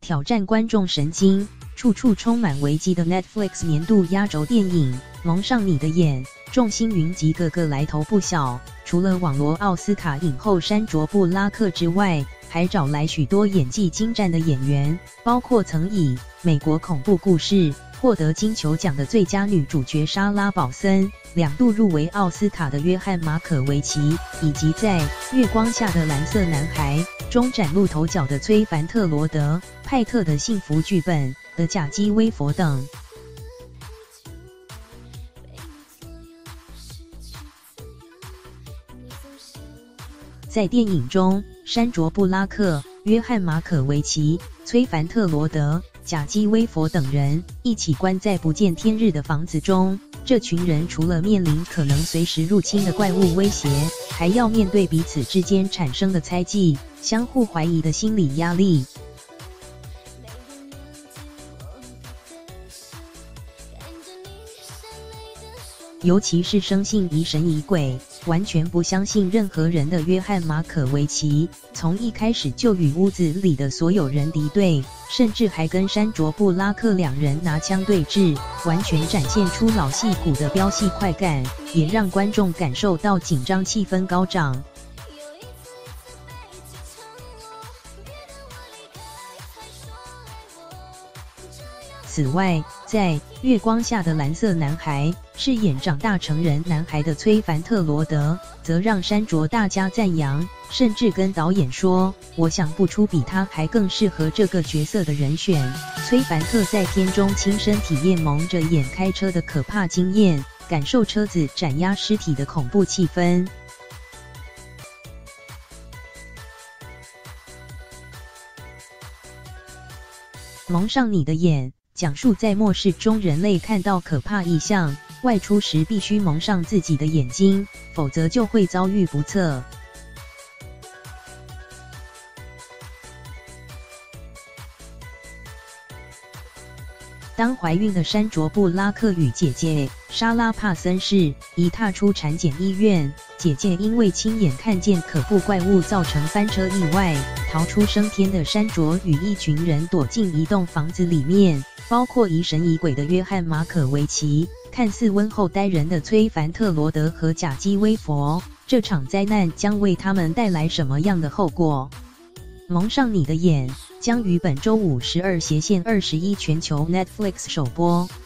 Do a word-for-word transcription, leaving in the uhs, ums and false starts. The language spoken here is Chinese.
挑战观众神经，处处充满危机的 Netflix 年度压轴电影《蒙上你的眼》，众星云集，个个来头不小。除了网罗奥斯卡影后珊卓布拉克之外，还找来许多演技精湛的演员，包括曾以《美国恐怖故事》获得金球奖的最佳女主角莎拉·宝森，两度入围奥斯卡的约翰·马可维奇，以及在《月光下的蓝色男孩》中崭露头角的崔凡特罗德、派特的幸福剧本的贾基·威佛等。在电影中，珊卓布拉克、约翰·马可维奇、崔凡特罗德、贾基·威佛等人一起关在不见天日的房子中。这群人除了面临可能随时入侵的怪物威胁，还要面对彼此之间产生的猜忌、相互怀疑的心理压力。尤其是生性疑神疑鬼，完全不相信任何人的约翰·马可维奇，从一开始就与屋子里的所有人敌对，甚至还跟珊卓布拉克两人拿枪对峙，完全展现出老戏骨的飙戏快感，也让观众感受到紧张气氛高涨。此外，在《月光下的蓝色男孩》饰演长大成人男孩的崔凡特罗德，则让珊卓大加赞扬，甚至跟导演说：“我想不出比他还更适合这个角色的人选。”崔凡特在片中亲身体验蒙着眼开车的可怕经验，感受车子斩压尸体的恐怖气氛。蒙上你的眼，讲述在末世中人类看到可怕异象，外出时必须蒙上自己的眼睛，否则就会遭遇不测。当怀孕的珊卓布拉克与姐姐莎拉·帕森氏一踏出产检医院，姐姐因为亲眼看见可怖怪物造成翻车意外，逃出升天的珊卓与一群人躲进一栋房子里面，包括疑神疑鬼的约翰·马可维奇、看似温厚待人的崔凡特罗德和贾基·威佛。这场灾难将为他们带来什么样的后果？蒙上你的眼将于本周五十二斜线二十一全球 Netflix 首播。